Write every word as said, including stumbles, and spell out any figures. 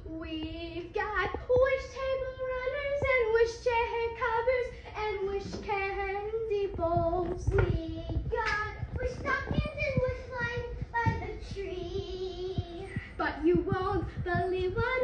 We've got wish table runners and wish chair covers and wish candy bowls. We got wish stockings and wish lines by the tree. But you won't believe what